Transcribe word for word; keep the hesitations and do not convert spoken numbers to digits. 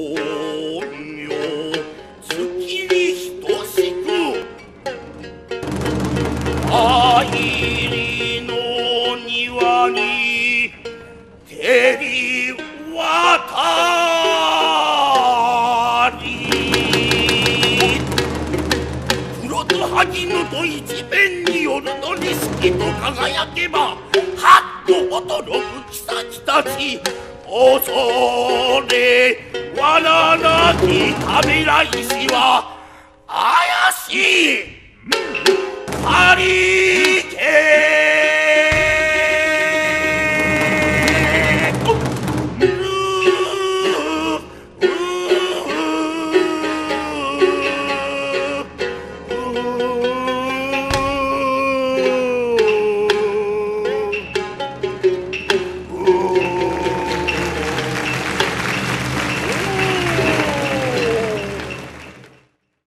明月に等しくあいりの庭に照り渡り黒と萩野と一面によるのに好きと輝けばはっと驚く妃たち恐れわらなきためらいしは怪しいありけ